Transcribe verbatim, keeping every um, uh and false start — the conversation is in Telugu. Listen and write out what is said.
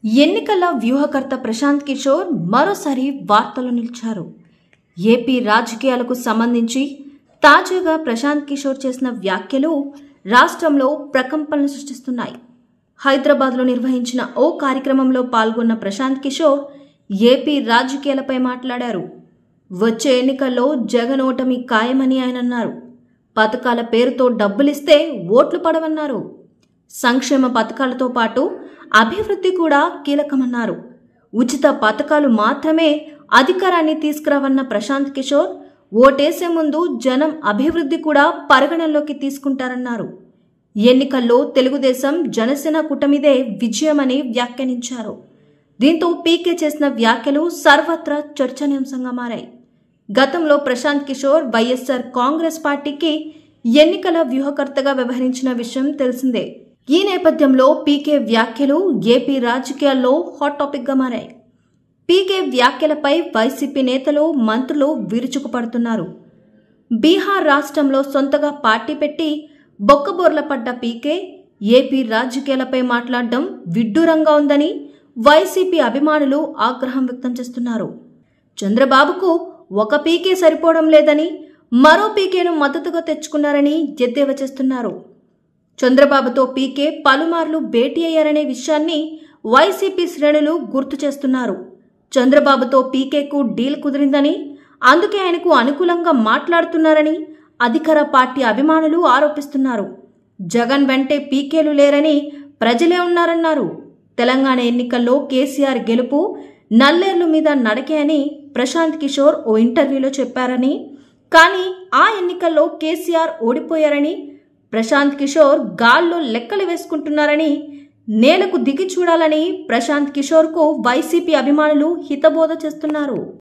ఎన్నికల వ్యూహకర్త ప్రశాంత్ కిషోర్ మరోసారి వార్తల్లో నిలిచారు. ఏపీ రాజకీయాలకు సంబంధించి తాజాగా ప్రశాంత్ కిషోర్ చేసిన వ్యాఖ్యలు రాష్ట్రంలో ప్రకంపనలు సృష్టిస్తున్నాయి. హైదరాబాద్లో నిర్వహించిన ఓ కార్యక్రమంలో పాల్గొన్న ప్రశాంత్ కిషోర్ ఏపీ రాజకీయాలపై మాట్లాడారు. వచ్చే ఎన్నికల్లో జగన్ ఓటమి ఖాయమని ఆయన అన్నారు. పథకాల పేరుతో డబ్బులిస్తే ఓట్లు పడవన్నారు. సంక్షేమ పథకాలతో పాటు అభివృద్ధి కూడా కీలకమన్నారు. ఉచిత పథకాలు మాత్రమే అధికారాన్ని తీసుకురావన్న ప్రశాంత్ కిషోర్ ఓటేసే ముందు జనం అభివృద్ధి కూడా పరిగణనలోకి తీసుకుంటారన్నారు. ఎన్నికల్లో తెలుగుదేశం జనసేన కూటమిదే విజయమని వ్యాఖ్యానించారు. దీంతో పీకే చేసిన వ్యాఖ్యలు సర్వత్రా చర్చనీయాంశంగా మారాయి. గతంలో ప్రశాంత్ కిషోర్ వైఎస్ఆర్ కాంగ్రెస్ పార్టీకి ఎన్నికల వ్యూహకర్తగా వ్యవహరించిన విషయం తెలిసిందే. ఈ నేపథ్యంలో పీకే వ్యాఖ్యలు ఏపీ రాజకీయాల్లో హాట్ టాపిక్గా మారాయి. పీకే వ్యాఖ్యలపై వైసీపీ నేతలు, మంత్రులు విరుచుకుపడుతున్నారు. బీహార్ రాష్ట్రంలో సొంతగా పార్టీ పెట్టి బొక్కబోర్ల పడ్డ పీకే ఏపీ రాజకీయాలపై మాట్లాడడం విడ్డూరంగా ఉందని వైసీపీ అభిమానులు ఆగ్రహం వ్యక్తం చేస్తున్నారు. చంద్రబాబుకు ఒక పీకే సరిపోవడం లేదని మరో పీకేను మద్దతుగా తెచ్చుకున్నారని ఎద్దేవా చేస్తున్నారు. చంద్రబాబుతో పీకే పలుమార్లు భేటీ అయ్యారనే విషయాన్ని వైసీపీ శ్రేణులు గుర్తు చేస్తున్నారు. చంద్రబాబుతో పీకేకు డీల్ కుదిరిందని, అందుకే ఆయనకు అనుకూలంగా మాట్లాడుతున్నారని అధికార పార్టీ అభిమానులు ఆరోపిస్తున్నారు. జగన్ వెంటే పీకేలు లేరని ప్రజలే ఉన్నారన్నారు. తెలంగాణ ఎన్నికల్లో కేసీఆర్ గెలుపు నల్లేర్లు మీద నడకే అని ప్రశాంత్ కిషోర్ ఓ ఇంటర్వ్యూలో చెప్పారని, కానీ ఆ ఎన్నికల్లో కేసీఆర్ ఓడిపోయారని, ప్రశాంత్ కిషోర్ గాల్లో లెక్కలు వేసుకుంటున్నారని, నేలకు దిగి చూడాలని ప్రశాంత్ కిషోర్కు వైసీపీ అభిమానులు హితబోధ చేస్తున్నారు.